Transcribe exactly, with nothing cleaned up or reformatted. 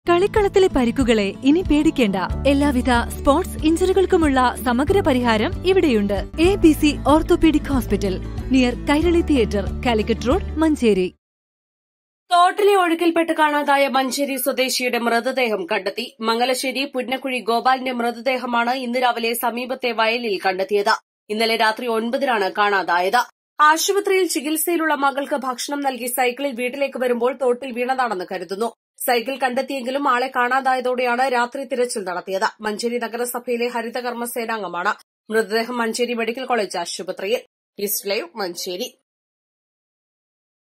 കളിക്കളത്തിലെ പരിക്കുകളെ ഇനി പേടിക്കേണ്ട. എല്ലാവിധ സ്പോർട്സ് ഇഞ്ചുറികൾക്കുമുള്ള സമഗ്ര പരിഹാരം ഇവിടെയുണ്ട്. A B C orthopaedic hospital, near Kairali theatre, Calicut road, Manjeri. തോട്ടിലെ ഒഴുക്കിൽപ്പെട്ട് കാണാതായ മഞ്ചേരി സ്വദേശിയുടെ മൃതദേഹം കണ്ടെത്തി. മംഗലശ്ശേരി പുന്നക്കുഴി ഗോപാലിന്റെ മൃതദേഹമാണ് ഇന്ന് രാവിലെ സമീപത്തെ വയലിൽ കണ്ടെത്തിയത്. ഇന്നലെ രാത്രി ഒൻപതിനാണ് കാണാതായത്. ആശുപത്രിയിൽ ചികിത്സയിലുള്ള മകൾക്ക് ഭക്ഷണം നൽകി സൈക്കിളിൽ വീട്ടിലേക്ക് വരുമ്പോൾ തോട്ടിൽ വീണതാണെന്ന് കരുതുന്നു. സൈക്കിൾ കണ്ടെത്തിയെങ്കിലും ആളെ കാണാതായതോടെയാണ് രാത്രി തിരച്ചിൽ നടത്തിയത്. മഞ്ചേരി നഗരസഭയിലെ ഹരിതകർമ്മ സേനാംഗമാണ്. മൃതദേഹം മഞ്ചേരി മെഡിക്കൽ കോളേജ് ആശുപത്രിയിൽ. East live, Manjeri.